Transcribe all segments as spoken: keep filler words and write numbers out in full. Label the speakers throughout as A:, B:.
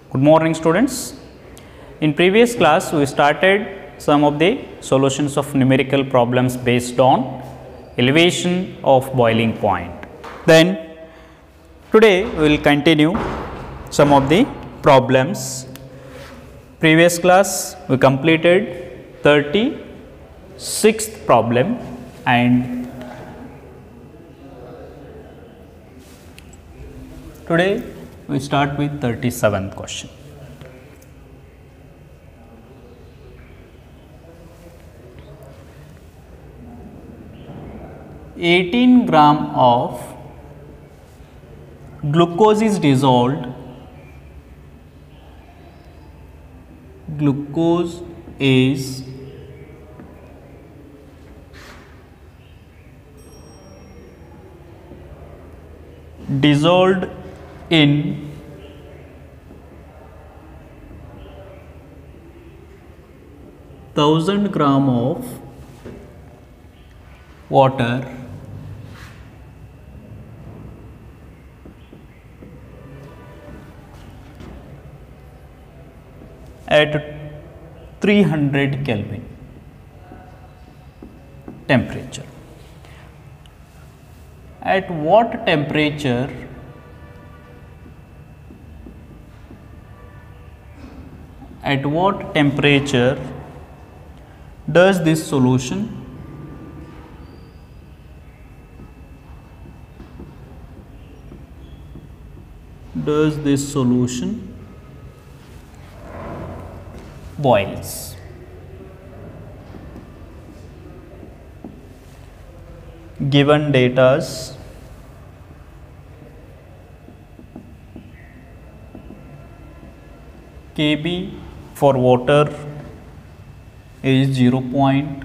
A: Good morning, students. In previous class we started some of the solutions of numerical problems based on elevation of boiling point. Then today we will continue some of the problems. Previous class we completed thirty-sixth problem and today we start with thirty-seventh question. eighteen gram of glucose is dissolved. Glucose is dissolved in thousand gram of water at three hundred Kelvin temperature. At what temperature at what temperature does this solution does this solution boils? Given datas K B for water is zero point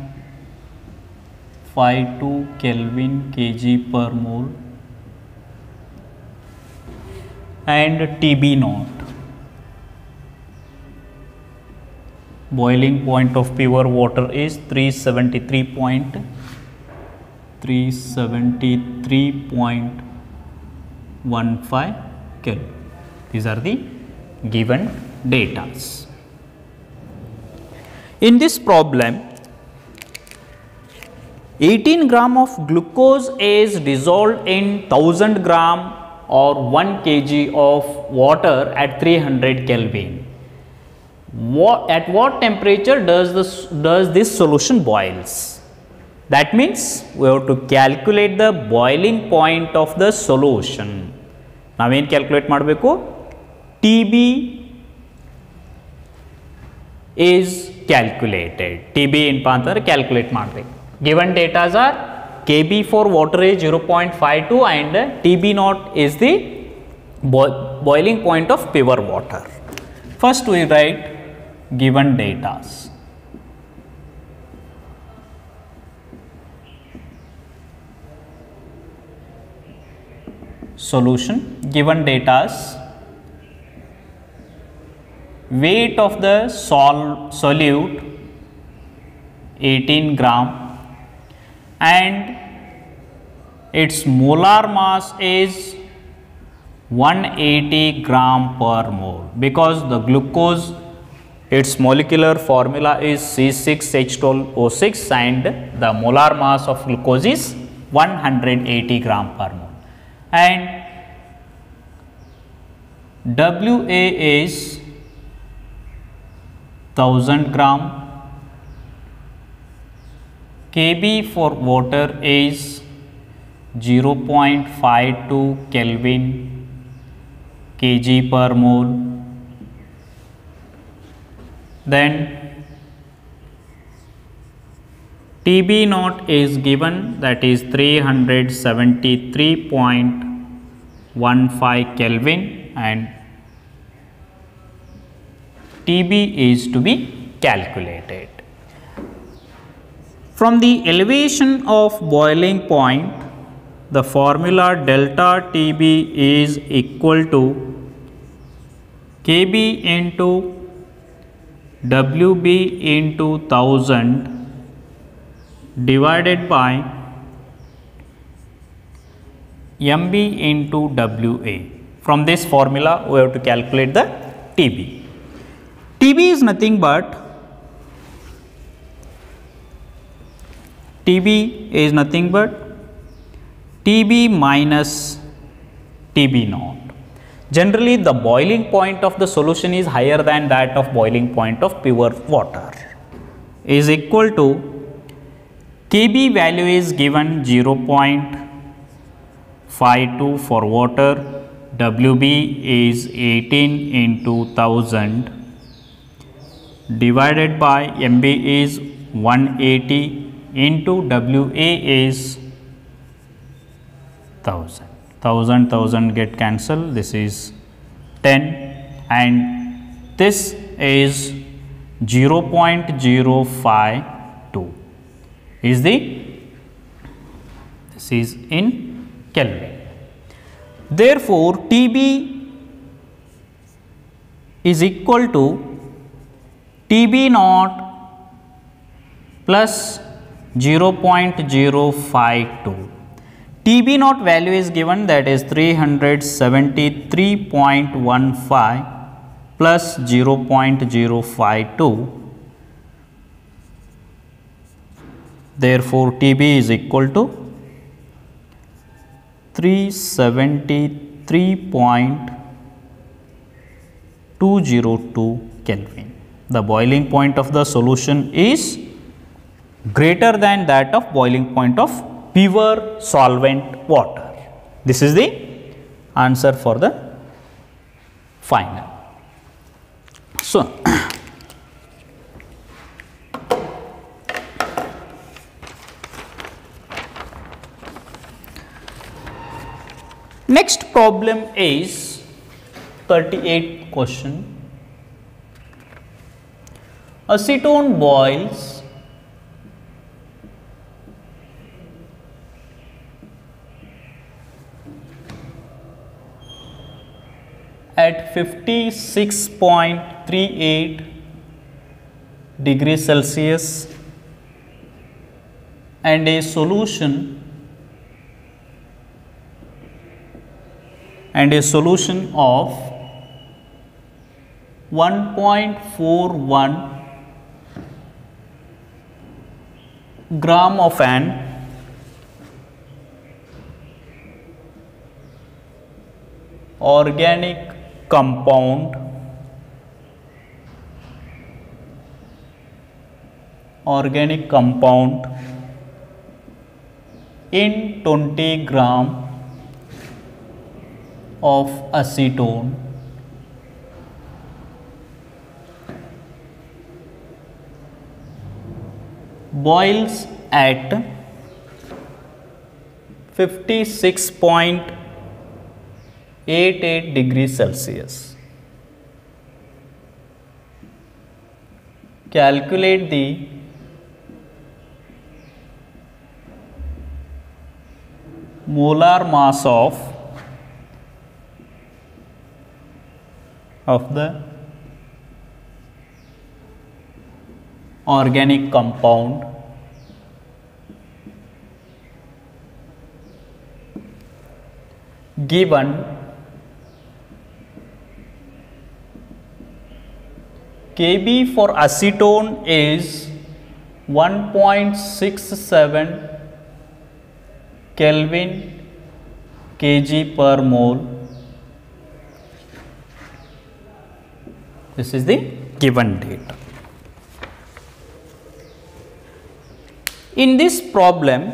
A: five two Kelvin kg per mole and T B naught, boiling point of pure water, is three seventy-three point one five Kelvin. These are the given datas. In this problem, eighteen gram of glucose is dissolved in thousand gram or one kg of water at three hundred Kelvin. What, at what temperature does this does this solution boils? That means we have to calculate the boiling point of the solution. Now, we calculate madbeku. T B is calculated. T B in pantar calculate madbeku. Given datas are K B for water is zero point five two and T B naught is the bo boiling point of pure water. First we write given datas. Solution, given datas, weight of the sol solute eighteen gram and its molar mass is one hundred eighty gram per mole, because the glucose, its molecular formula is C six H twelve O six and the molar mass of glucose is one hundred eighty gram per mole. And W A is one thousand gram, K B for water is zero point five two Kelvin kg per mole. Then T B naught is given, that is three hundred seventy-three point one five Kelvin, and T B is to be calculated. From the elevation of boiling point, the formula delta T B is equal to K B into W B into one thousand divided by M B into W A. From this formula we have to calculate the T B. T B is nothing but T B is nothing but T B minus T B naught. Generally, the boiling point of the solution is higher than that of boiling point of pure water, is equal to K B value is given zero point five two for water, W B is eighteen into one thousand divided by M B is one hundred eighty into W A is one thousand. one thousand, one thousand get cancelled, this is ten, and this is zero point zero five two is the, this is in Kelvin. Therefore, T B is equal to T B naught plus zero point zero five two. T B naught value is given, that is three hundred seventy-three point one five plus zero point zero five two. Therefore, T B is equal to three hundred seventy-three point two zero two Kelvin. The boiling point of the solution is greater than that of boiling point of pure solvent water. This is the answer for the final. So, next problem is thirty-eighth question. Acetone boils at fifty-six point three eight degrees Celsius and a solution and a solution of one point four one gram of an organic compound organic compound in twenty gram of acetone boils at fifty-six point eight eight degrees Celsius. Calculate the molar mass of of the organic compound given K B for acetone is one point six seven Kelvin kg per mole. This is the given data. In this problem,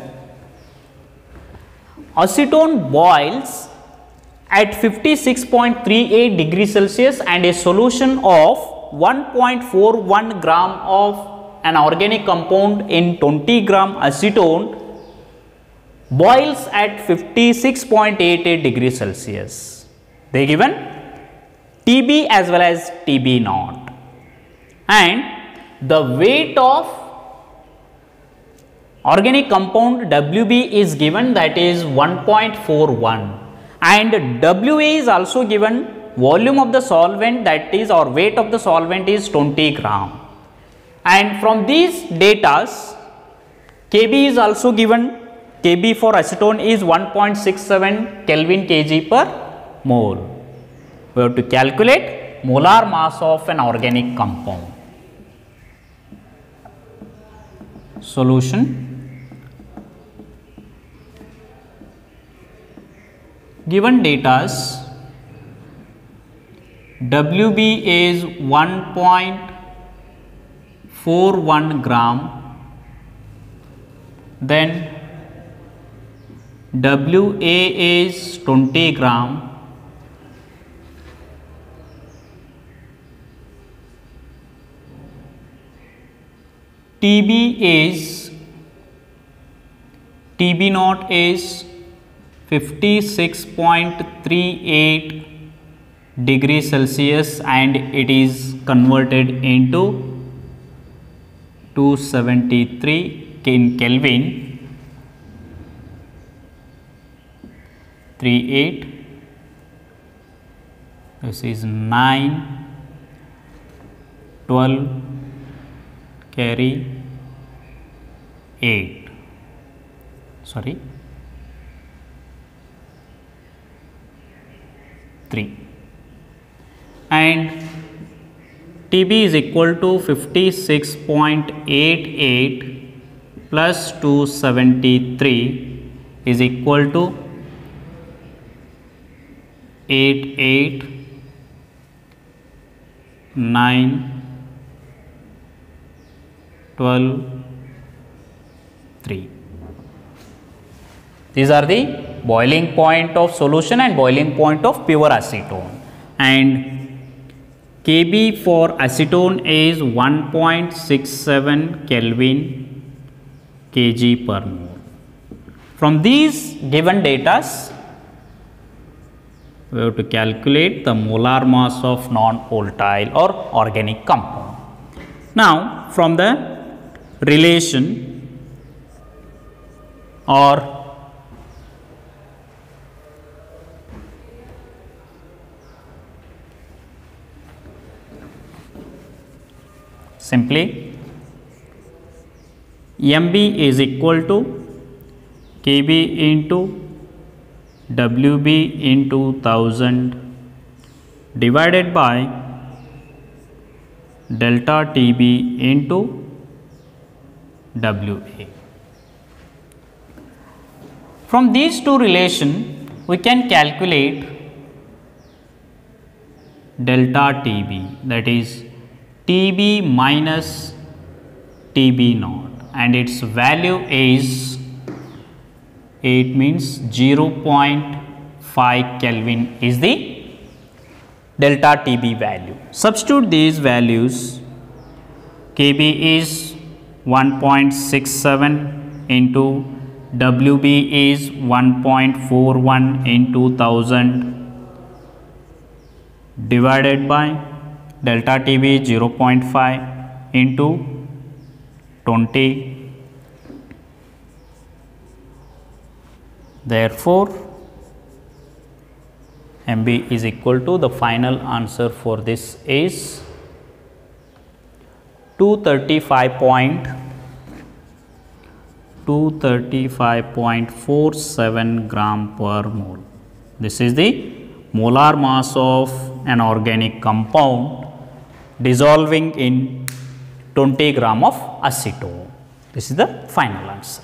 A: acetone boils at fifty-six point three eight degrees Celsius and a solution of one point four one gram of an organic compound in twenty gram acetone boils at fifty-six point eight eight degrees Celsius. They given T B as well as T B naught, and the weight of organic compound W B is given, that is one point four one, and W A is also given. Volume of the solvent, that is, or weight of the solvent is twenty gram, and from these datas K B is also given. K B for acetone is one point six seven Kelvin kg per mole. We have to calculate molar mass of an organic compound. Solution: given datas, W B is one point four one gram, then W A is twenty gram, T B is T B naught is fifty-six point three eight degrees Celsius and it is converted into two seventy-three in Kelvin. thirty-eight, this is nine, twelve, carry eight, sorry, three, and T B is equal to fifty-six point eight eight plus two seventy-three is equal to eight eight nine twelve three. These are the boiling point of solution and boiling point of pure acetone, and K B for acetone is one point six seven Kelvin kg per mole. From these given datas, we have to calculate the molar mass of non-volatile or organic compound. Now, from the relation or simply M B is equal to K B into W B into one thousand divided by delta T B into W A. From these two relations, we can calculate delta T B, that is T B minus T B naught, and its value is, it means zero point five Kelvin is the delta T B value. Substitute these values. K B is one point six seven into W B is one point four one into one thousand divided by delta T B zero point five into twenty. Therefore, M B is equal to, the final answer for this is two thirty-five point four seven gram per mole. This is the molar mass of an organic compound dissolving in twenty gram of acetone. This is the final answer.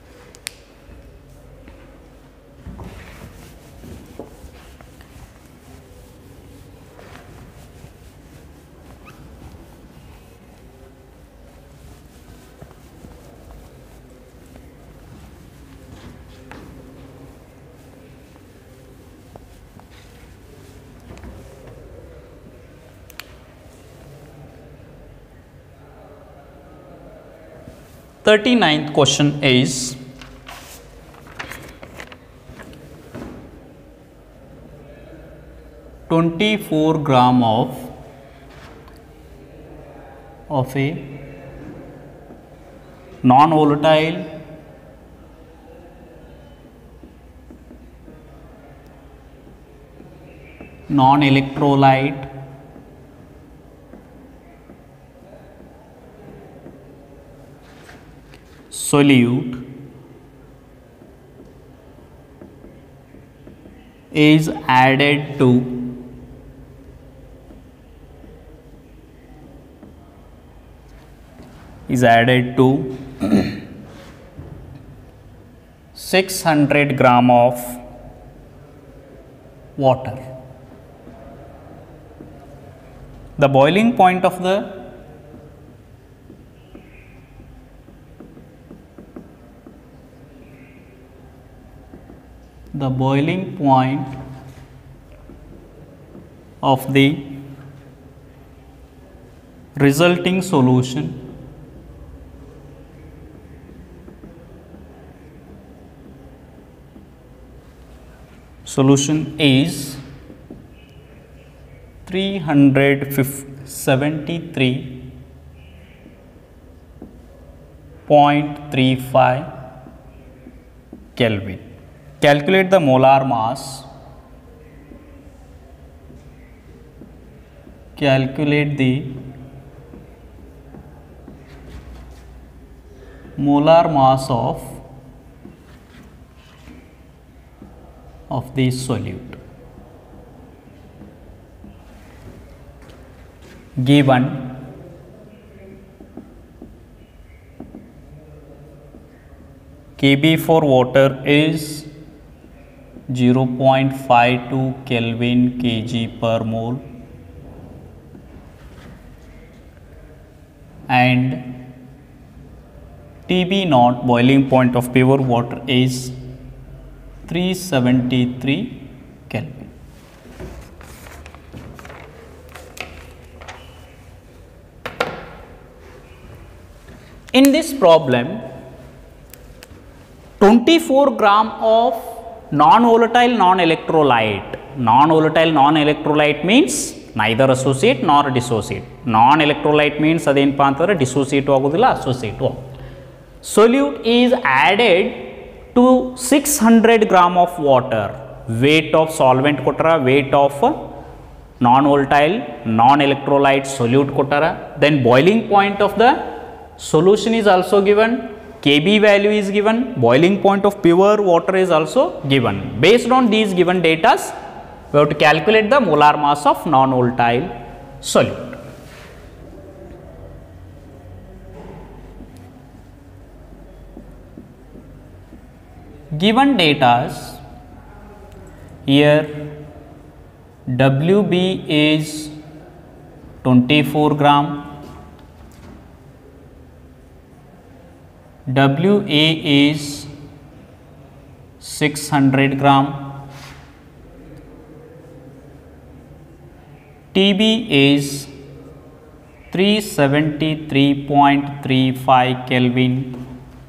A: thirty-ninth question is, twenty-four gram of of a non-volatile non-electrolyte solute is added to is added to six hundred gram of water. The boiling point of the the boiling point of the resulting solution solution is three hundred seventy-three point three five Kelvin. Calculate the molar mass. Calculate the molar mass of of the solute. Given Kb for water is zero point five two Kelvin kg per mole and T B naught, boiling point of pure water, is three seventy-three Kelvin. In this problem, twenty-four gram of non-volatile non-electrolyte. Non-volatile non-electrolyte means neither associate nor dissociate. Non-electrolyte means adenpa antandre dissociate agudilla, associate agudilla. Solute is added to six hundred gram of water. Weight of solvent kottara, weight of non-volatile non-electrolyte solute kottara. Then boiling point of the solution is also given. Kb value is given, boiling point of pure water is also given. Based on these given data, we have to calculate the molar mass of non-volatile solute. Given data, here W B is twenty-four gram, W A is six hundred gram, T B is three seventy-three point three five Kelvin,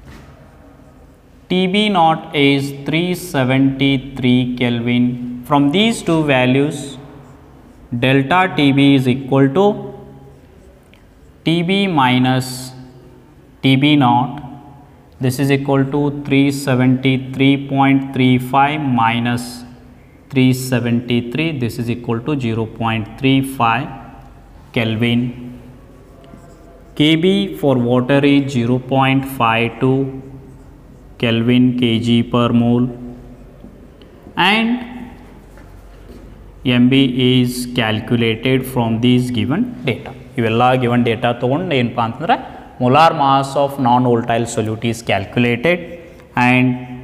A: T B naught is three seventy-three Kelvin. From these two values, delta T B is equal to T B minus T B naught. This is equal to three seventy-three point three five minus three seventy-three. This is equal to zero point three five Kelvin. Kb for water is zero point five two Kelvin kg per mole and M B is calculated from these given data. Ivella given data ತಗೊಂಡು ಏನಪ್ಪಾ ಅಂತಂದ್ರೆ molar mass of non-volatile solute is calculated, and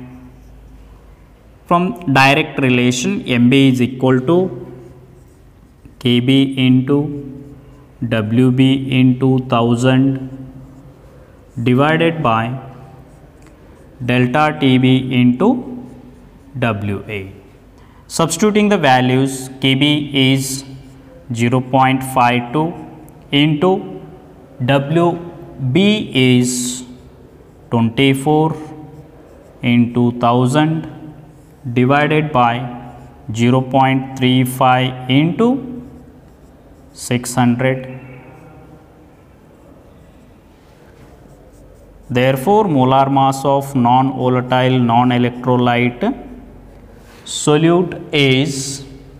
A: from direct relation M B is equal to Kb into W B into one thousand divided by delta T B into W A. Substituting the values, Kb is zero point five two into W B is twenty-four into one thousand divided by zero point three five into six hundred. Therefore, molar mass of non-volatile non-electrolyte solute is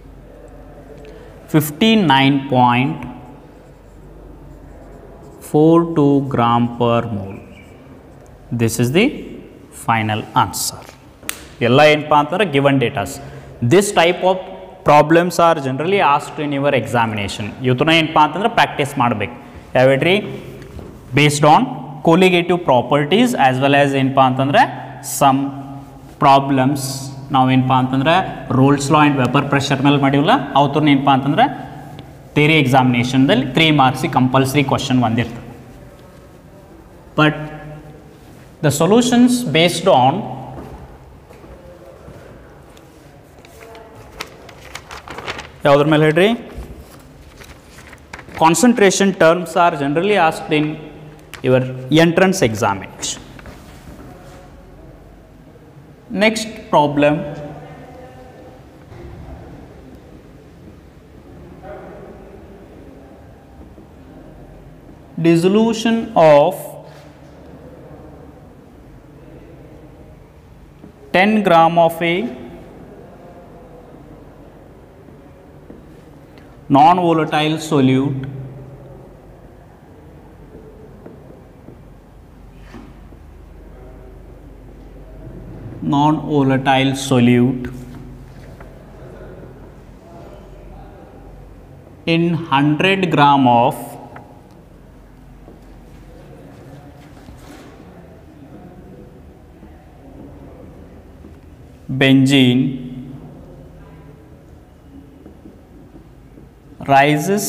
A: fifty-nine point four two gram per mole. This is the final answer. Ella enpa antandre given data. This type of problems are generally asked in your examination. Ivutuna enpa antandre practice ಮಾಡಬೇಕು. ಯಾವೇಳ್ರಿ based on colligative properties as well as ಏನಪ್ಪ ಅಂತಂದರೆ some problems ನಾವೇನಪ್ಪ ಅಂತಂದರೆ Raoult's law and vapour pressure ಮೇಲೆ ಮಾಡಿವಲ್ಲ ಅವತ್ತನ್ನ ಏನಪ್ಪ ಅಂತಂದರೆ ಥಿಯರಿ ಎಕ್ಸಾಮಿನೇಷನ್ದಲ್ಲಿ ತ್ರೀ ಮಾರ್ಕ್ಸಿಗೆ ಕಂಪಲ್ಸರಿ ಕ್ವಶನ್ ಬಂದಿರ್ತದೆ. But the solutions based on ಯಾವುದ್ರ ಮೇಲೆ ಹೇಳ್ರಿ, concentration terms are generally asked in your entrance examination. Next problem, dissolution of ten gram of a non-volatile solute non-volatile solute in one hundred gram of benzene rises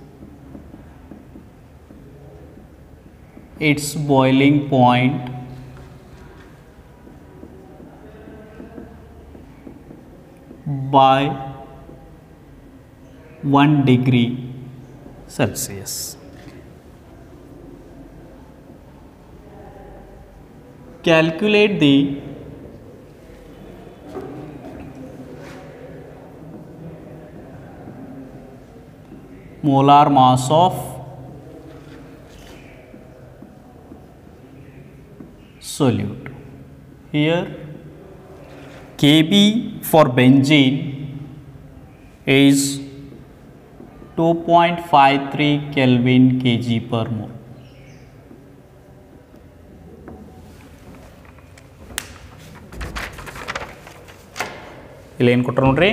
A: its boiling point by one degree Celsius. Calculate the molar mass of solute. Here Kb for benzene is two point five three Kelvin kg per mole. ಇಲ್ಲಿ ಏನು ಕೊಟ್ಟರು ನೋಡ್ರಿ,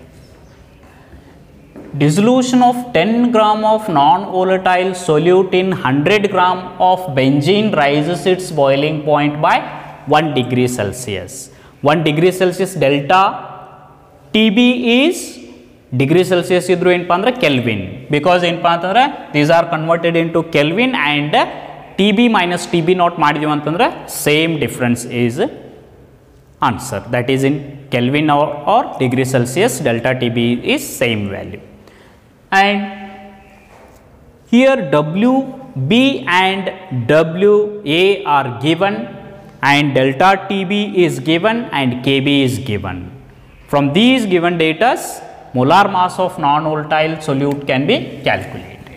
A: dissolution of ten gram of non-volatile solute in one hundred gram of benzene rises its boiling point by one degree Celsius. one degree Celsius delta T B is degree Celsius idru ಏನಪ್ಪ ಅಂದರೆ Kelvin, because ಏನಪ್ಪ ಅಂತಂದರೆ these are converted into Kelvin and T B minus T B naught ಮಾಡಿದೀವಿ ಅಂತಂದರೆ same difference is answer, that is in Kelvin or, or degree Celsius delta T B is same value. And here W B and W A are given and delta T B is given and K B is given. From these given data, molar mass of non-volatile solute can be calculated.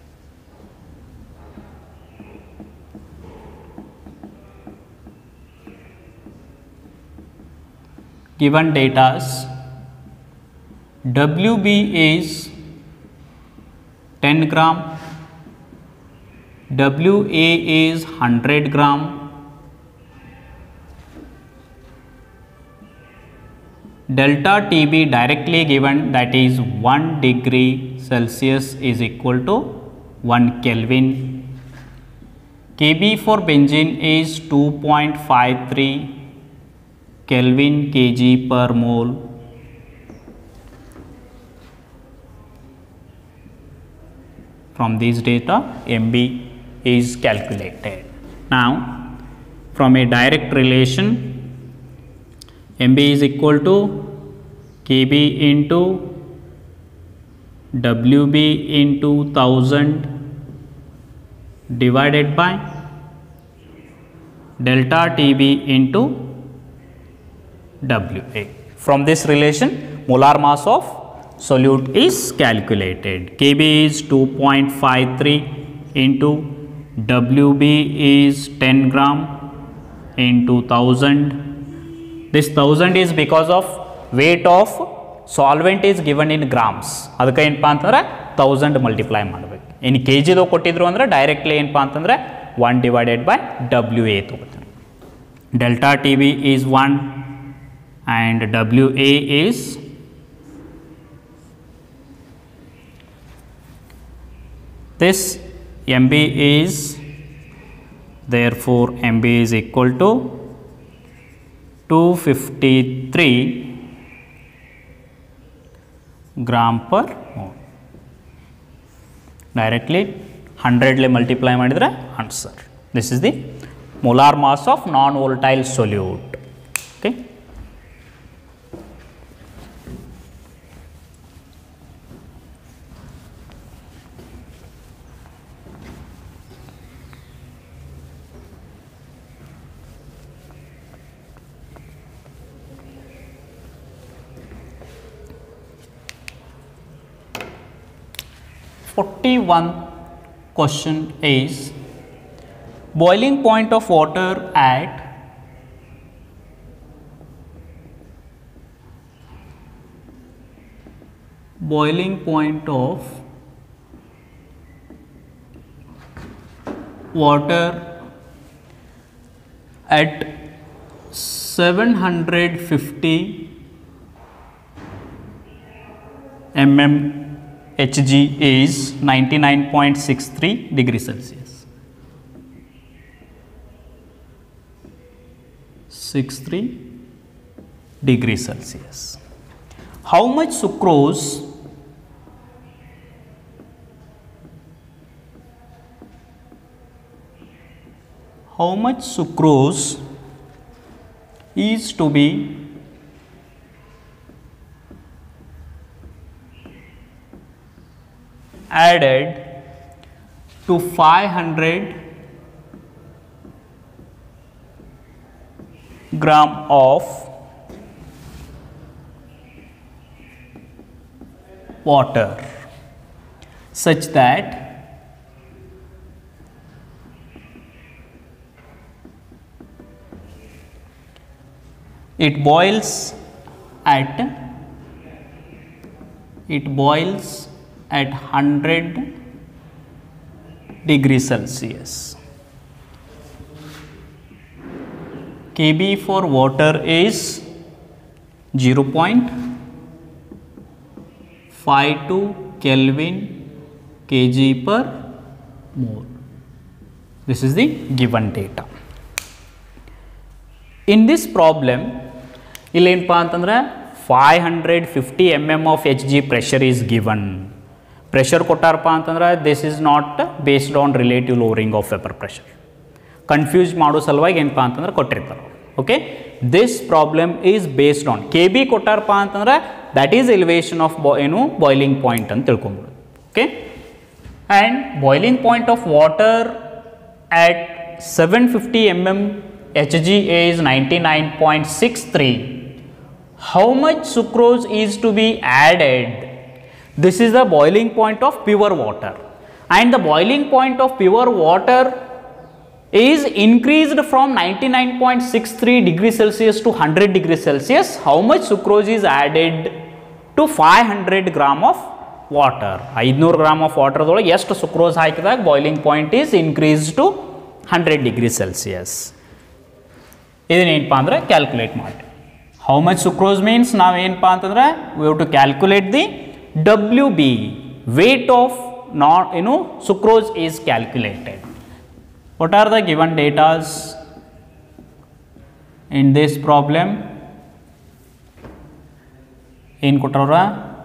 A: Given data, W B is ten gram, W A is one hundred gram, delta T B directly given, that is one degree Celsius is equal to one Kelvin. K B for benzene is two point five three Kelvin kg per mole. From these data M B is calculated. Now from a direct relation, M B is equal to K B into W B into one thousand divided by delta T B into W A. From this relation, molar mass of solute is calculated. K B is two point five three into W B is ten gram into one thousand. This one thousand is because of weight of solvent is given in grams. ಅದಕ್ಕೆ ಏನಪ್ಪ ಅಂತಂದ್ರೆ one thousand multiply ಮಾಡಬೇಕು. ಇನ್ನು K ಜಿದು ಕೊಟ್ಟಿದ್ರು ಅಂದರೆ directly ಏನಪ್ಪ ಅಂತಂದರೆ one divided by W A ತಗೋತಾರೆ. Delta T B is one and W A is this M B is Therefore, M B is equal to two hundred fifty-three gram per mole. Directly one hundred le multiply madidre answer. This is the molar mass of non-volatile solute. Okay. forty-one question is boiling point of water at boiling point of water at seven hundred fifty millimeters Hg is ninety-nine point six three degree Celsius. sixty-three degree Celsius. How much sucrose how much sucrose is to be added to five hundred gram of water such that it boils at it boils at one hundred degree Celsius. K B for water is zero point five two Kelvin kg per mole. This is the given data. In this problem, ಇಲ್ಲಿ ಏನಪ್ಪಾ ಅಂತಂದ್ರೆ five hundred fifty millimeters of Hg pressure is given. Pressure ಕೊಟ್ಟಾರಪ್ಪ ಅಂತಂದ್ರೆ this is not based on relative lowering of vapor pressure. Confuse ಮಾಡೋ ಸಲುವಾಗಿ ಏನಪ್ಪಾ ಅಂತಂದ್ರೆ ಕೊಟ್ಟಿರ್ತಾರೆ. Okay, this problem is based on K B ಕೊಟ್ಟಾರಪ್ಪ ಅಂತಂದ್ರೆ that is elevation of ಏನು boiling point ಅಂತ ತಿಳ್ಕೊಂಬೋದು. Okay, and boiling point of water at seven hundred fifty millimeters Hg is ninety-nine point six three. How much sucrose is to be added? This is the boiling point of pure water, and the boiling point of pure water is increased from ninety-nine point six three degree Celsius to one hundred degree Celsius. How much sucrose is added to five hundred gram of water? five hundred gram of water ದೊಳಗೆ ಎಷ್ಟು sucrose ಹಾಕಿದಾಗ boiling point is increased to one hundred degree Celsius. ಇದನ್ನೇನಪ್ಪ ಅಂದರೆ calculate ಮಾಡಿ. How much sucrose means ನಾವು ಏನಪ್ಪ ಅಂತಂದ್ರೆ we have to calculate the W B, weight of non you know sucrose is calculated. What are the given datas in this problem? ಏನು ಕೊಟ್ಟವ್ರ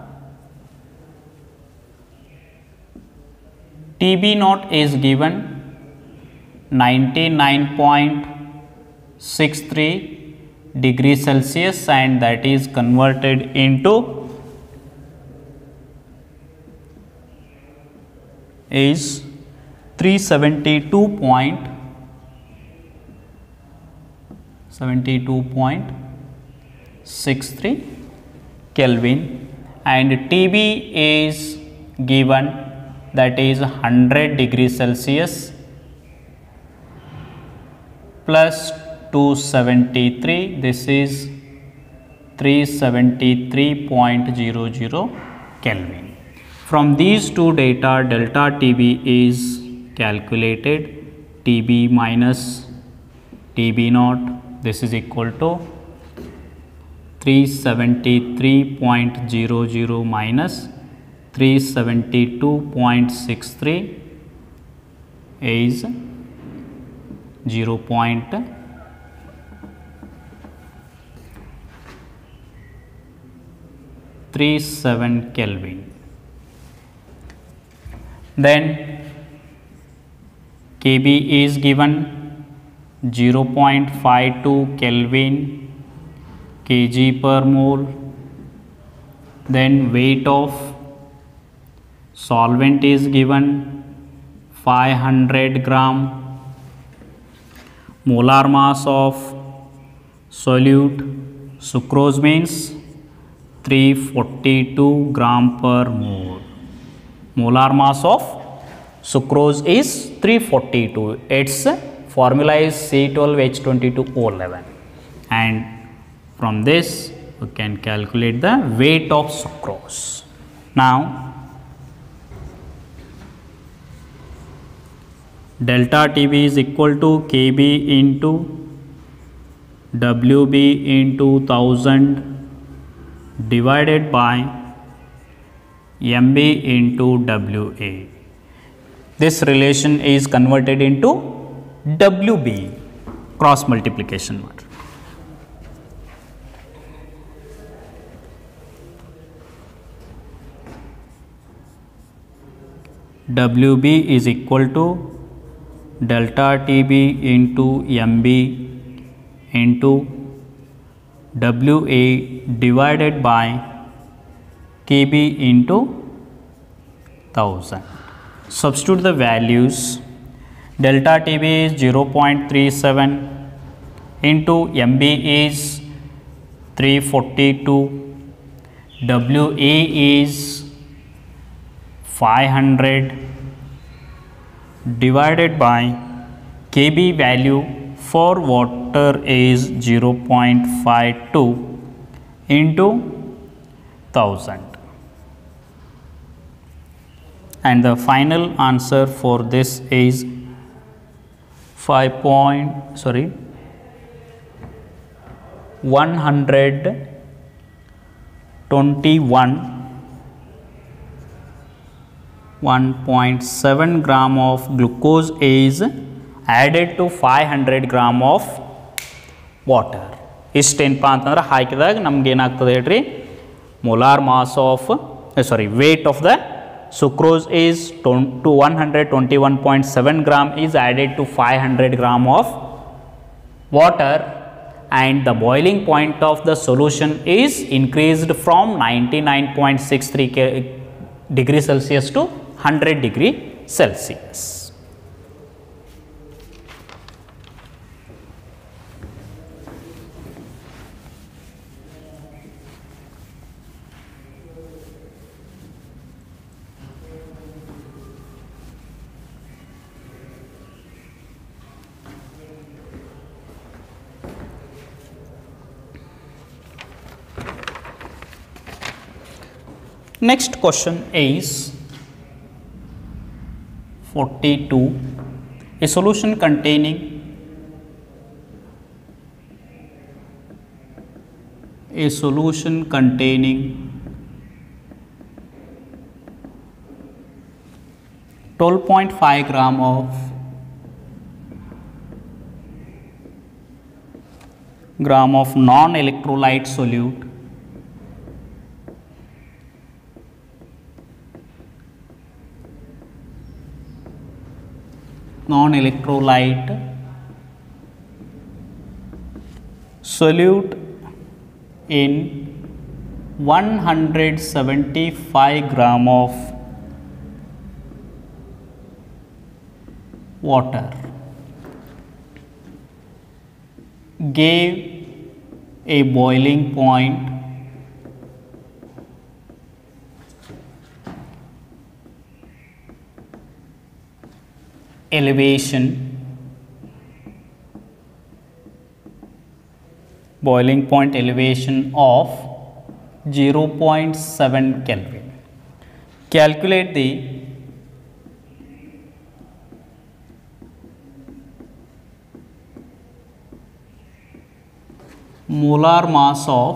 A: T B naught is given ninety-nine point six three degree Celsius, and that is converted into is three seventy-two point seventy-two point six three Kelvin, and T B is given that is one hundred degree Celsius plus two seventy-three, this is three seventy-three point zero zero Kelvin. From these two data, delta T B is calculated. T B minus T B naught, this is equal to three seventy-three point zero zero minus three seventy-two point six three is zero point three seven Kelvin. Then K B is given zero point five two Kelvin kg per mole. Then weight of solvent is given five hundred gram. Molar mass of solute sucrose means three hundred forty-two gram per mole. Molar mass of sucrose is three hundred forty-two. Its formula is C twelve H twenty-two O eleven, and from this we can calculate the weight of sucrose. Now delta T B is equal to K B into W B into one thousand divided by M B into W A. This relation is converted into W B, cross multiplication method. W B is equal to delta T B into M B into W A divided by K B into one thousand. Substitute the values. Delta T B is zero point three seven into M B is three hundred forty-two, W A is five hundred divided by K B value for water is zero point five two into one thousand, and the final answer for this is five point sorry one hundred twenty-one one point seven gram of glucose is added to five hundred gram of water. ಇಷ್ಟೇನಪ್ಪ ಅಂತಂದ್ರೆ ಹಾಕಿದಾಗ ನಮ್ಗೆ ಏನಾಗ್ತದೆ ಹೇಳ್ರಿ, molar mass of sorry weight of the sucrose is to one hundred twenty-one point seven gram is added to five hundred gram of water, and the boiling point of the solution is increased from ninety-nine point six three degree Celsius to one hundred degree Celsius. Next question is forty-two. A solution containing a solution containing twelve point five gram of gram of non-electrolyte solute non-electrolyte solute in one hundred seventy-five gram of water gave a boiling point elevation boiling point elevation of zero point seven Kelvin. Calculate the molar mass of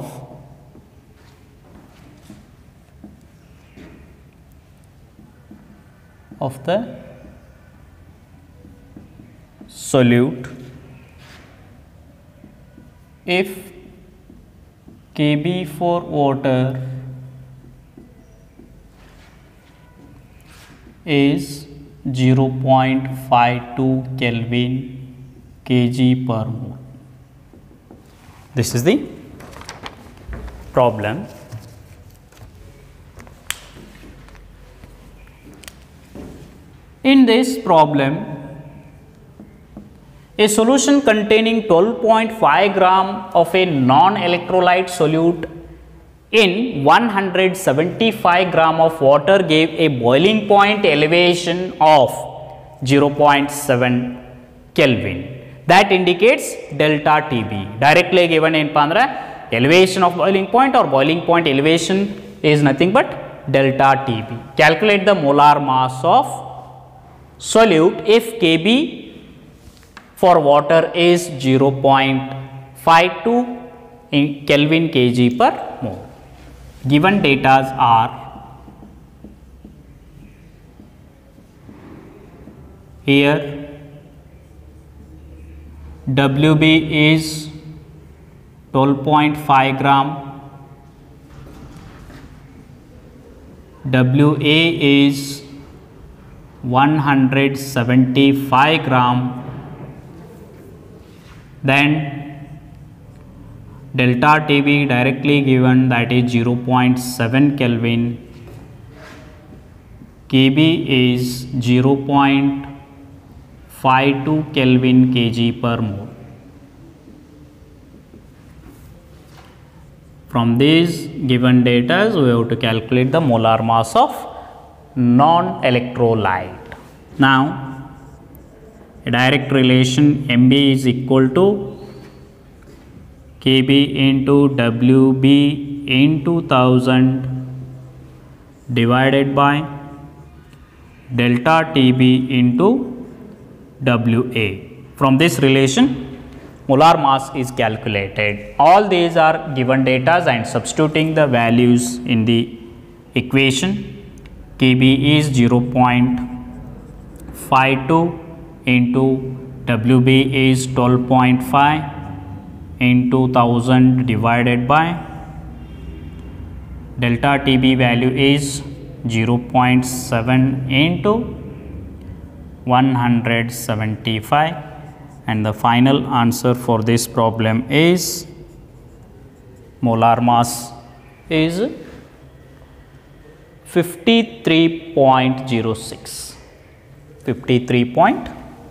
A: of the solute if Kb for water is zero point five two Kelvin kg per mole. This is the problem. In this problem, a solution containing twelve point five gram of a non-electrolyte solute in one hundred seventy-five gram of water gave a boiling point elevation of zero point seven Kelvin. That indicates delta T B. Directly given in Pandra, elevation of boiling point or boiling point elevation is nothing but delta T B. Calculate the molar mass of solute if Kb for water is zero point five two Kelvin kg per mole. Given data are here. W B is twelve point five gram, W A is one hundred seventy-five gram, then delta T B directly given, that is zero point seven Kelvin, Kb is zero point five two Kelvin kg per mole. From these given data, we have to calculate the molar mass of non-electrolyte. Now, a direct relation M B is equal to Kb into W B into one thousand divided by delta T B into W A. From this relation, molar mass is calculated. All these are given data, and substituting the values in the equation, Kb is zero point five two into W B is twelve point five into one thousand divided by delta T B value is zero point seven into one hundred seventy-five, and the final answer for this problem is molar mass is fifty-three point zero six. fifty-three point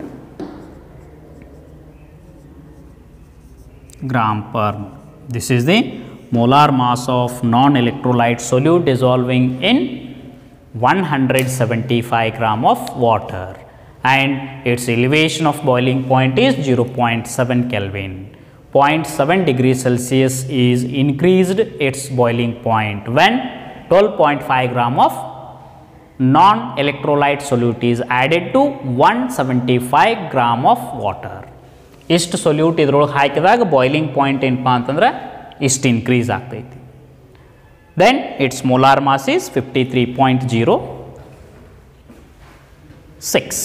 A: gram per mole. This is the molar mass of non-electrolyte solute dissolving in one hundred seventy-five gram of water, and its elevation of boiling point is zero point seven Kelvin. zero point seven degrees Celsius is increased its boiling point when twelve point five gram of non-electrolyte solute is added to one hundred seventy-five gram of water. Ist solute idrolage hakiದಾಗ boiling point ಏನಪ್ಪಾ ಅಂತಂದ್ರೆ ಇಷ್ಟು increase ಆಗ್ತೈತಿ. Then its molar mass is fifty-three point zero six.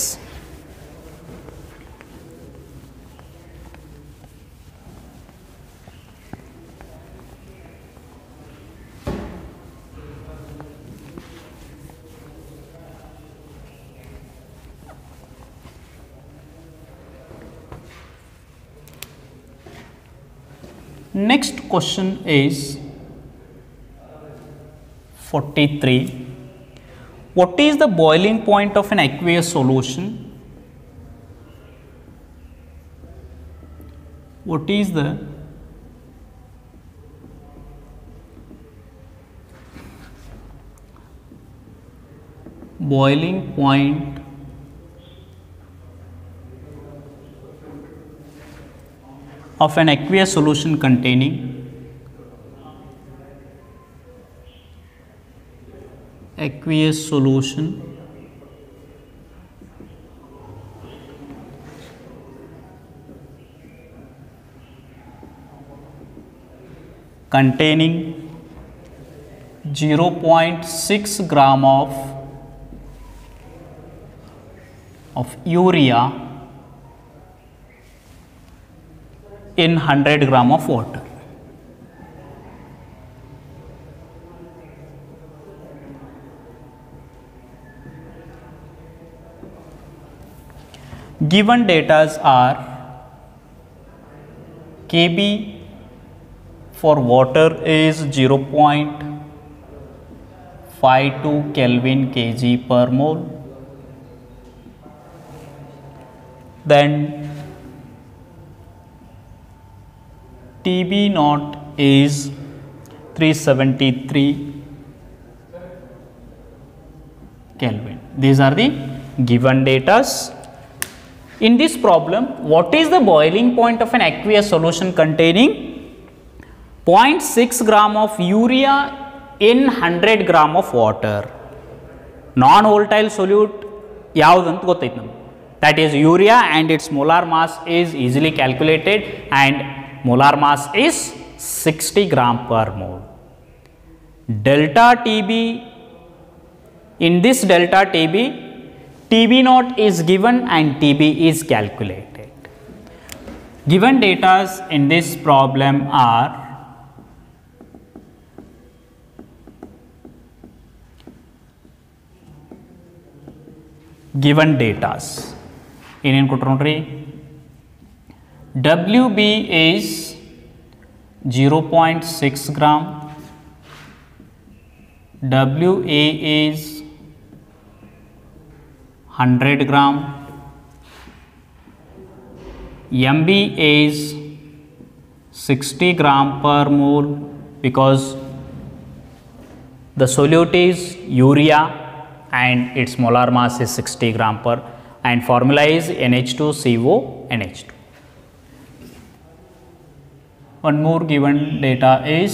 A: Next question is forty-three. What is the boiling point of an aqueous solution? What is the boiling point of an aqueous solution containing aqueous solution containing zero point six gram of of urea in one hundred gram of water. Given datas are Kb for water is zero point five two Kelvin kg per mole. Then T B naught is three seventy-three Kelvin. These are the given datas. In this problem, what is the boiling point of an aqueous solution containing zero point six gram of urea in one hundred gram of water? Non-volatile solute yavudanತ ಗೊತ್ತೈತೆ ನಮಗೆ. That is urea, and its molar mass is easily calculated, and molar mass is sixty gram per mole. Delta T B, in this delta T B, T B naught is given and T B is calculated. Given datas in this problem are given datas. In control, W B is zero point six gram, W A is one hundred gram, M B is sixty gram per mole because the solute is urea and its molar mass is sixty gram per, and formula is N H two C O N H two. One more given data is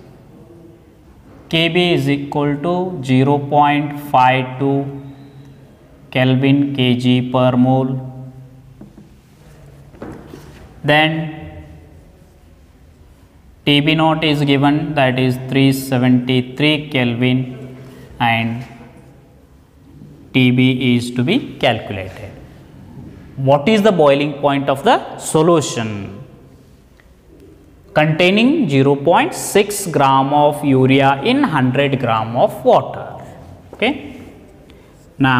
A: Kb is equal to zero point five two Kelvin kg per mole. Then T B naught is given, that is three seventy-three Kelvin, and T B is to be calculated. What is the boiling point of the solution? Containing zero point six gram of urea in one hundred gram of water. Okay. Now,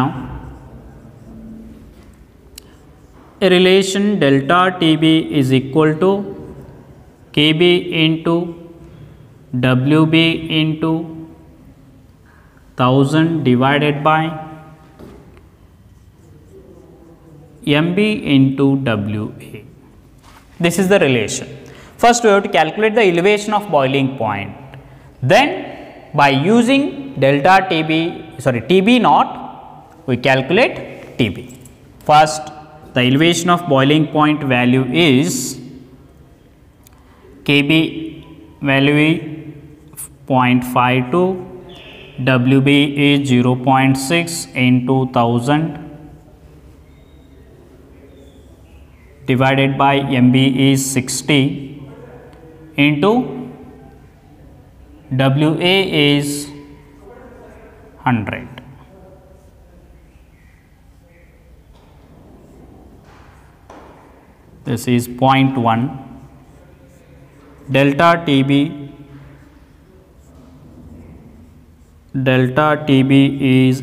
A: a relation delta T B is equal to Kb into W B into one thousand divided by M B into W A. This is the relation. First, we have to calculate the elevation of boiling point. Then, by using delta T B, sorry T B naught, we calculate T B. First, the elevation of boiling point value is Kb value is zero point five two, W B is zero point six into one thousand divided by M B is sixty into W A is one hundred. This is zero point one. Delta T B, delta T B is,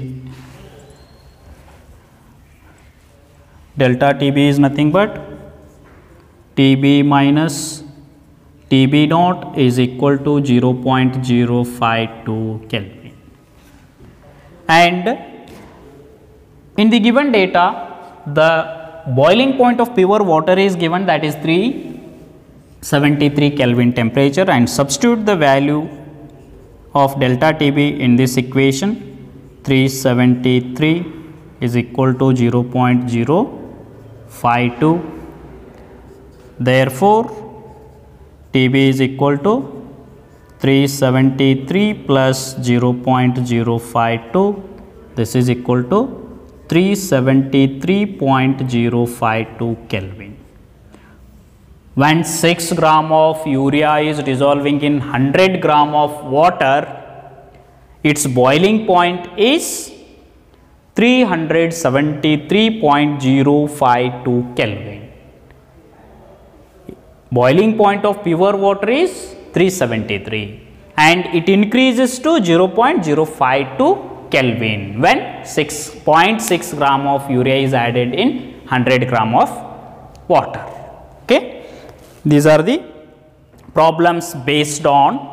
A: delta T B is nothing but T B minus T B naught is equal to zero point zero five two Kelvin. And in the given data, the boiling point of pure water is given, that is three seventy-three Kelvin temperature, and substitute the value of delta T B in this equation. Three seventy-three is equal to zero point zero five two. Therefore, T B is equal to three seventy-three plus zero point zero five two. This is equal to three seventy-three point zero five two Kelvin. When six gram of urea is dissolving in one hundred gram of water, its boiling point is three hundred seventy-three point zero five two Kelvin. Boiling point of pure water is three seventy-three and it increases to zero point zero five two Kelvin when six point six gram of urea is added in one hundred gram of water. Okay. These are the problems based on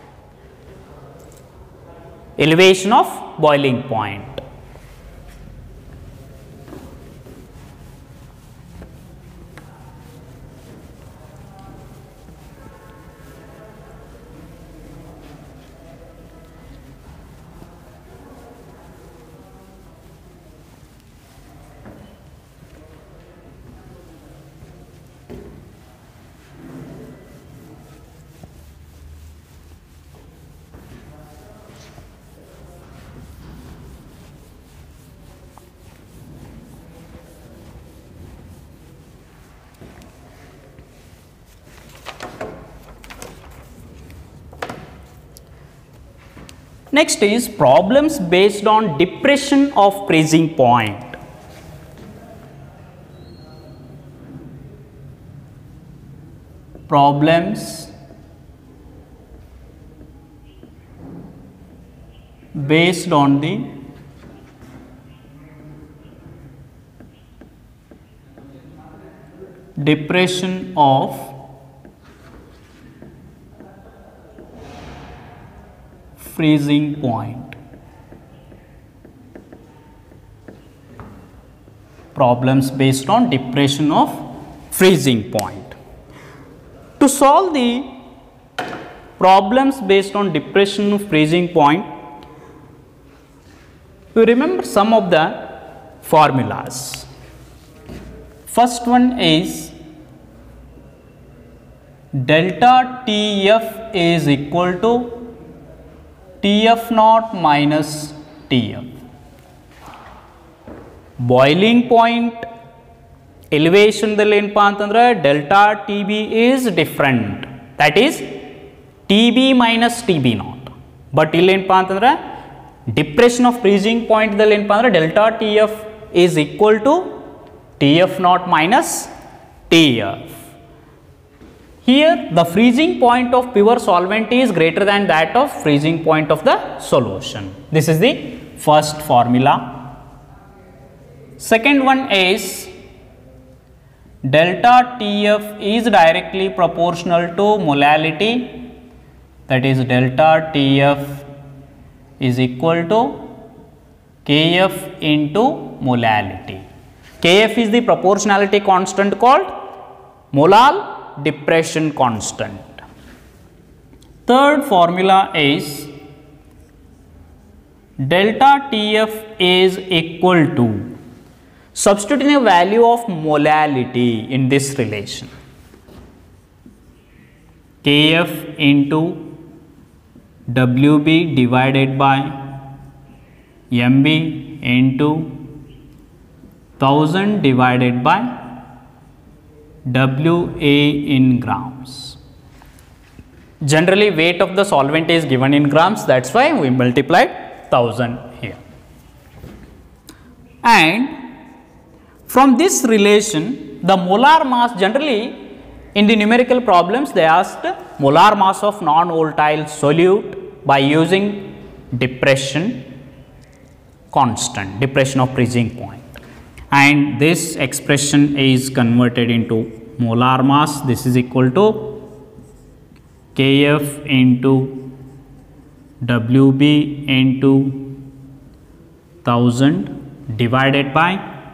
A: elevation of boiling point. Next is problems based on depression of freezing point. Problems based on the depression of freezing point. Problems based on depression of freezing point. To solve the problems based on depression of freezing point, we remember some of the formulas. First one is delta T F is equal to T F naught minus T F. Boiling point elevation ದಲ್ಲಿ ಏನಪ್ಪಾ ಅಂತಂದ್ರೆ delta T B is different, that is T B minus T B naught. But ಇಲ್ಲಿ ಏನಪ್ಪಾ ಅಂತಂದ್ರೆ depression of freezing point ದಲ್ಲಿ ಏನಪ್ಪಾ ಅಂದ್ರೆ delta T F is equal to T F naught minus T F. Here the freezing point of pure solvent is greater than that of freezing point of the solution. This is the first formula. Second one is delta T F is directly proportional to molality, that is delta T F is equal to K F into molality. K F is the proportionality constant called molal depression constant. Third formula is delta T F is equal to, substituting a value of molality in this relation, K F into W B divided by M B into one thousand divided by W A in grams. Generally weight of the solvent is given in grams, that's why we multiplied one thousand here. And from this relation the molar mass, generally in the numerical problems they asked molar mass of non-volatile solute by using depression constant, depression of freezing point, and this expression is converted into molar mass. This is equal to K F into W B into one thousand divided by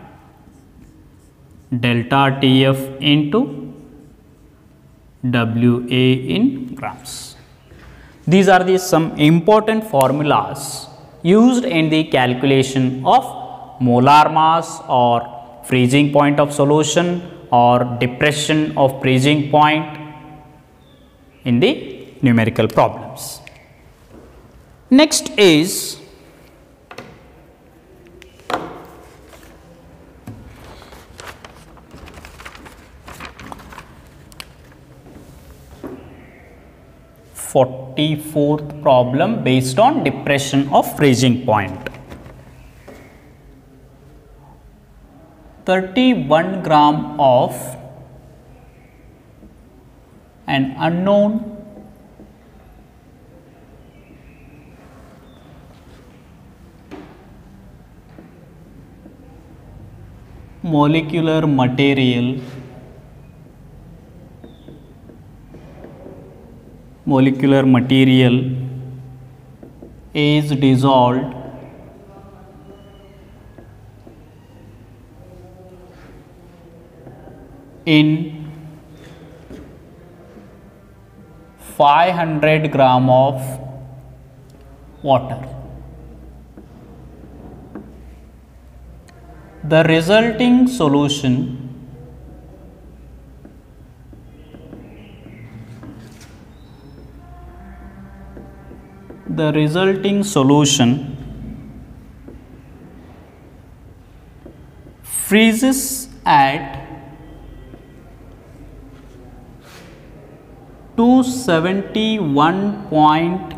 A: delta T F into W A in grams. These are the some important formulas used in the calculation of molar mass or freezing point of solution or depression of freezing point in the numerical problems. Next is forty-fourth problem based on depression of freezing point. thirty-one gram of an unknown molecular material molecular material is dissolved in five hundred gram of water. The resulting solution the resulting solution freezes at two seventy-one point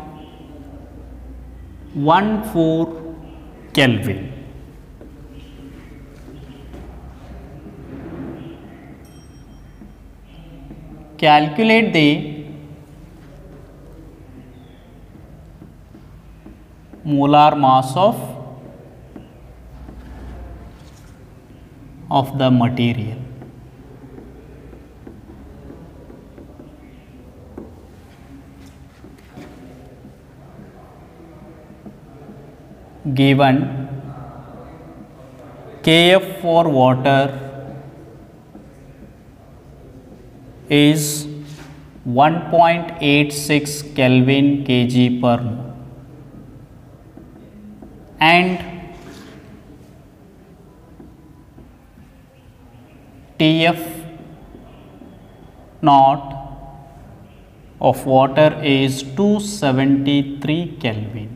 A: one four Kelvin. Calculate the molar mass of of the material. Given Kf for water is one point eight six Kelvin kg per mole and Tf naught of water is two seventy-three Kelvin.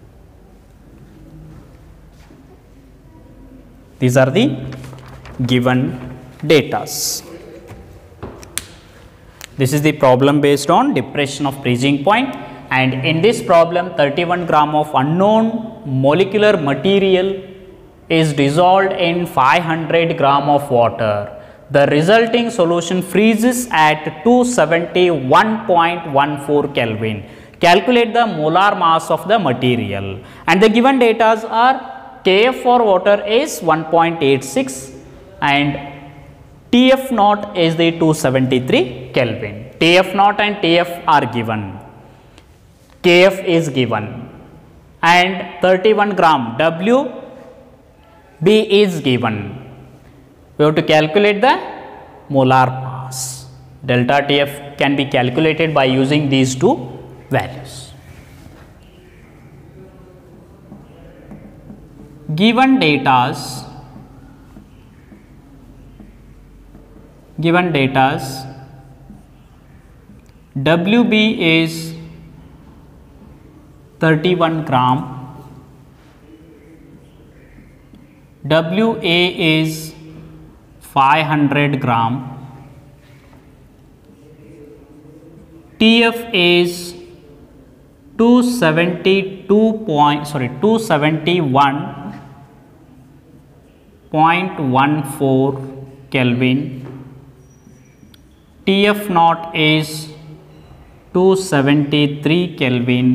A: These are the given datas. This is the problem based on depression of freezing point, and in this problem thirty-one gram of unknown molecular material is dissolved in five hundred gram of water. The resulting solution freezes at two seventy-one point one four Kelvin. Calculate the molar mass of the material, and the given datas are Kf for water is one point eight six and Tf naught is the two seventy-three Kelvin. Tf naught and Tf are given, Kf is given, and thirty-one gram W B is given. We have to calculate the molar mass. Delta Tf can be calculated by using these two values. Given datas, given datas, W B is thirty-one gram, W A is five hundred gram, Tf is two seventy-two point sorry two seventy-one point one four Kelvin, Tf naught is two seventy-three Kelvin.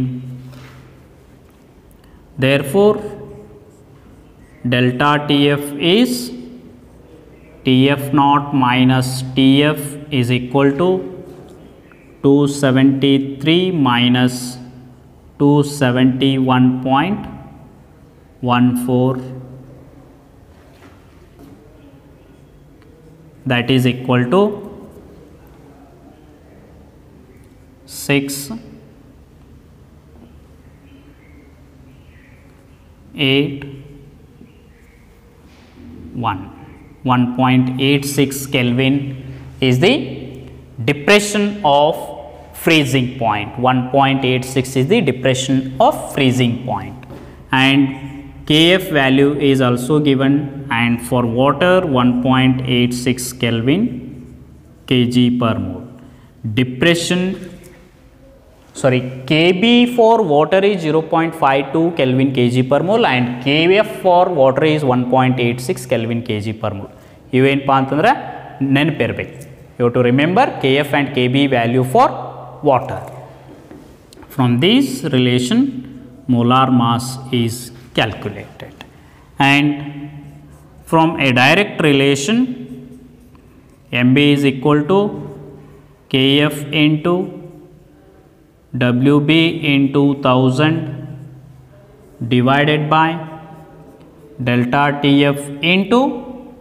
A: Therefore, delta Tf is Tf naught minus Tf is equal to two seventy-three minus two seventy-one point one four, that is equal to six eight one. one point eight six Kelvin is the depression of freezing point. one point eight six is the depression of freezing point, and Kf value is also given, and for water one point eight six Kelvin kg per mole. Depression sorry Kb for water is zero point five two Kelvin kg per mole and Kf for water is one point eight six Kelvin kg per mole. ಇವೇನಪ್ಪ ಅಂತಂದ್ರೆ ನೆನಪಿರಬೇಕು. You have to remember Kf and Kb value for water. From this relation, molar mass is calculated. And from a direct relation, M B is equal to Kf into W B into one thousand divided by delta T F into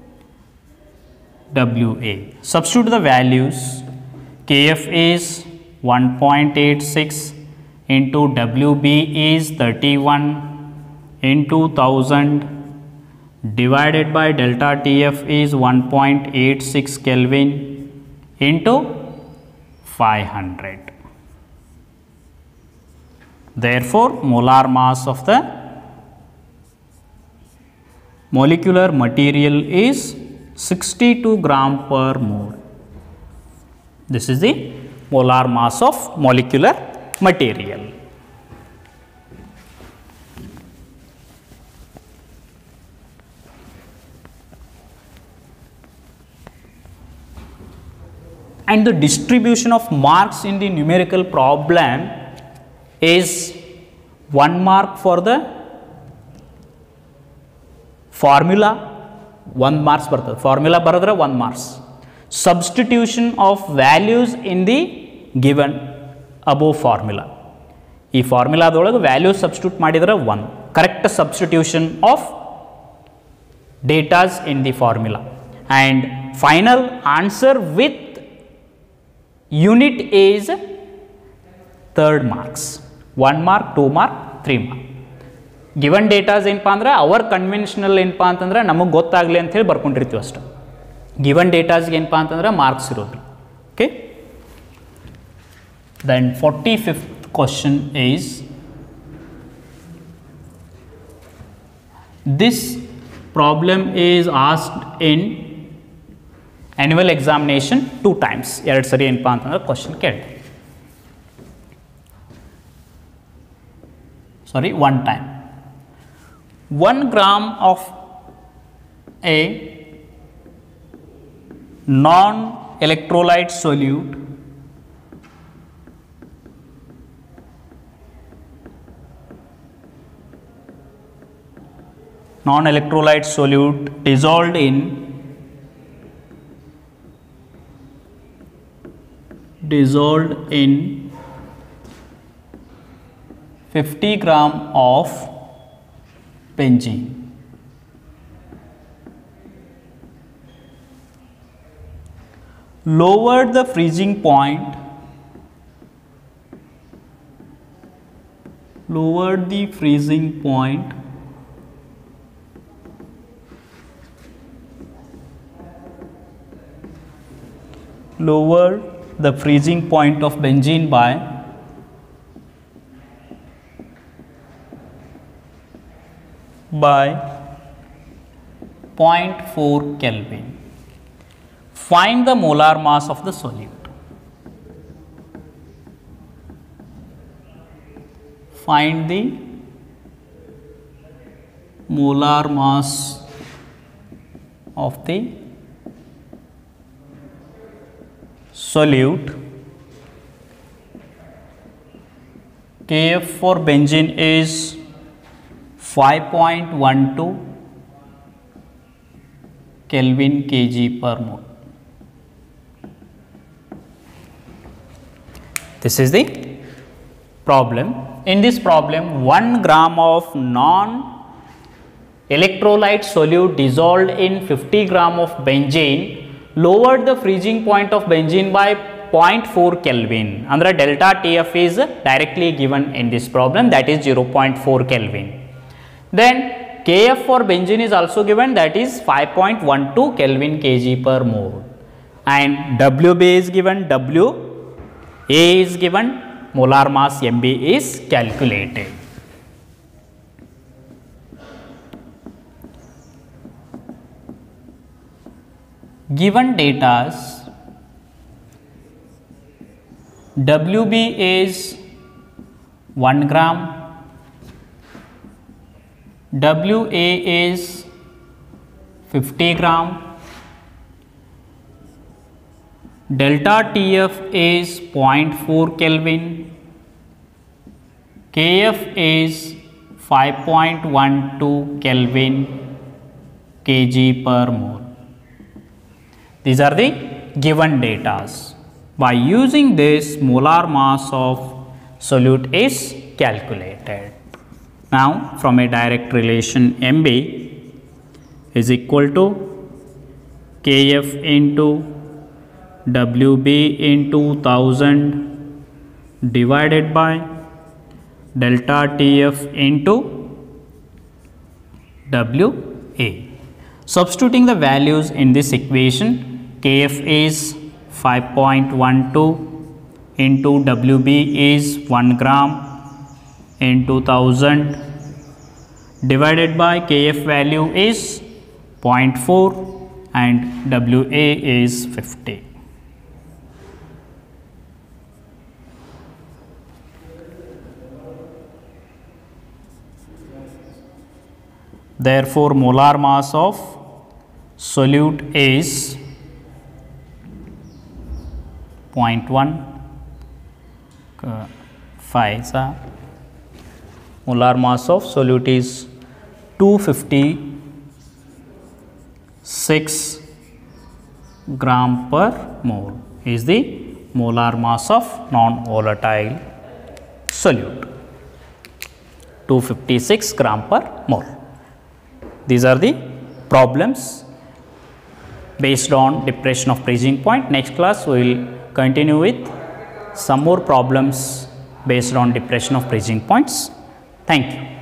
A: W A. Substitute the values. Kf is one point eight six into W B is thirty-one into one thousand divided by delta T F is one point eight six Kelvin into five hundred. Therefore, molar mass of the molecular material is sixty-two gram per mole. This is the molar mass of molecular material. And the distribution of marks in the numerical problem is one mark for the formula, one marks bರ್ತದೆ, formula ಬರೆದ್ರೆ one marks. Substitution of values in the given above formula. ಈ ಫಾರ್ಮುಲಾದೊಳಗೆ value substitute ಮಾಡಿದರೆ one. Correct substitution of datas in the formula. And final answer with unit is third marks. one mark, two mark, three mark. Given datas ಏನಪ್ಪಾ ಅಂದ್ರೆ hour conventional ಏನಪ್ಪಾ ಅಂತಂದ್ರೆ ನಮಗೆ ಗೊತ್ತಾಗಲಿ ಅಂತ ಹೇಳಿ ಬರ್ಕೊಂಡಿರ್ತೀವಿ ಅಷ್ಟೇ. ಗಿವನ್ ಡೇಟಾಸ್ಗೆ ಏನಪ್ಪಾ ಅಂತಂದ್ರೆ ಮಾರ್ಕ್ಸ್ ಇರೋದು. Okay. Then forty-fifth question is, this problem is asked in annual examination two times. ಎರಡು ಸರಿ ಏನಪ್ಪಾ ಅಂತಂದ್ರೆ ಕ್ವಶನ್ ಕೇಳಿ. Sorry, one time. one gram of a non-electrolyte solute non-electrolyte solute dissolved in dissolved in fifty gram of benzene. Lowered the freezing point, lowered the freezing point lowered the freezing point of benzene by by zero point four Kelvin. Find the molar mass of the solute. Find the molar mass of the solute. Kf for benzene is five point one two Kelvin kg per mole. This is the problem. In this problem, one gram of non-electrolyte solute dissolved in fifty gram of benzene lowered the freezing point of benzene by zero point four Kelvin. Andre delta T F is directly given in this problem, that is zero point four Kelvin. Then Kf for benzene is also given, that is five point one two Kelvin kg per mole. And W B is given, W A is given, molar mass M B is calculated. Given datas, W B is one gram, W A is fifty gram, delta T F is zero point four Kelvin, K F is five point one two Kelvin kg per mole. These are the given datas. By using this, molar mass of solute is calculated. Now, from a direct relation, M B is equal to K F into W B into one thousand divided by delta T F into W A. Substituting the values in this equation, K F is five point one two into W B is one gram into one thousand divided by K F value is zero point four and W A is fifty. Therefore, molar mass of solute is zero point one five. Molar mass of solute is two hundred fifty-six gram per mole is the molar mass of non-volatile solute, two hundred fifty-six gram per mole. These are the problems based on depression of freezing point. Next class we will continue with some more problems based on depression of freezing points. Thank you.